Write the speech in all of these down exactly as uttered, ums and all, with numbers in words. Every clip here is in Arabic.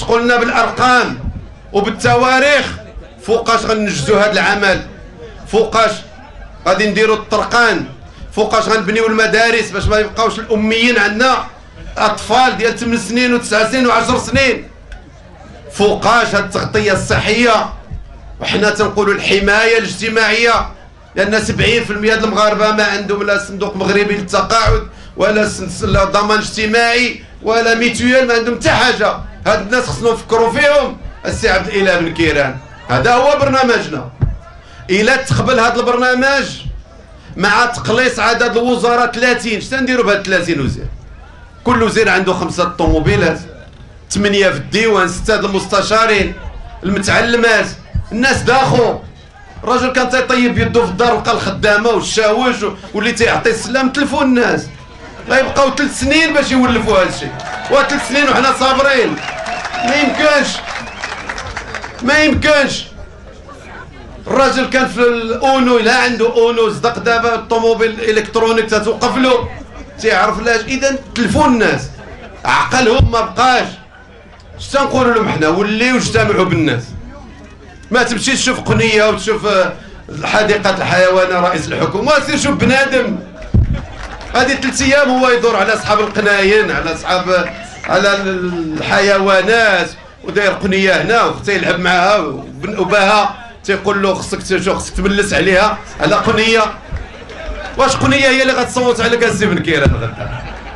قلنا بالارقام وبالتواريخ فوقاش غننجزوا هذا العمل، فوقاش غادي نديروا الطرقان، فوقاش غنبنيو المدارس باش ما يبقاوش الاميين عندنا اطفال ديال ثمان سنين وتسع سنين وعشر سنين، فوقاش هاد التغطيه الصحيه، وحنا تنقولوا الحمايه الاجتماعيه، لان سبعين بالمئة ديال المغاربه ما عندهم لا صندوق مغربي للتقاعد ولا ضمان اجتماعي ولا ميتويال، ما عندهم حتى حاجه. هاد الناس خصنا نفكروا فيهم. السي عبد الاله بن كيران هذا هو برنامجنا. الى تقبل هذا البرنامج مع تقليص عدد الوزارات ثلاثين، اش تنديروا بهاد ثلاثين وزير؟ كل وزير عنده خمسه طوموبيلات، ثمانيه في الديوان، سته المستشارين، المتعلمات، الناس داخو. الراجل كان تيطيب يدو في الدار لقى الخدامه والشاوش واللي تيعطي السلام تلفوا الناس. غيبقاو ثلاث سنين باش يولفوا هذا الشيء، وثلاث سنين وحنا صابرين. ما يمكنش ما يمكنش. الراجل كان في الاونو، لا عنده اونو صدق دابا الطوموبيل الالكترونيك تتوقف له تيعرف لاش. اذا تلفوا الناس، عقلهم ما بقاش. اش تنقولوا لهم حنا؟ وليو اجتمعوا بالناس. ما تمشيش تشوف قنيه وتشوف حديقه الحيوان رئيس الحكومه، سير شوف بنادم. هذه ثلاث ايام هو يدور على اصحاب القناين، على اصحاب على الحيوانات، وداير قنيه هنا وتيلعب معها وباها تيقول له خصك تشوف خصك تملس عليها على قنيه. واش قنيه هي اللي غتصوت على السي بن كيران غدا؟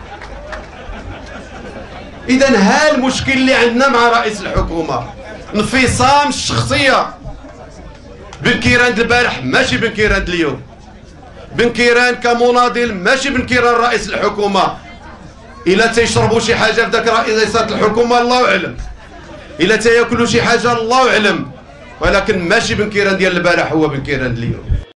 اذا ها المشكل اللي عندنا مع رئيس الحكومه، انفصام الشخصيه. بن كيران البارح ماشي بن كيران اليوم، بن كيران كمناضل ماشي بن كيران رئيس الحكومه. الا تيشربوا شي حاجه في ذاك رئيسات الحكومه الله اعلم، الا تياكلوا شي حاجه الله اعلم، ولكن ماشي بن كيران ديال البارح هو بن كيران اليوم.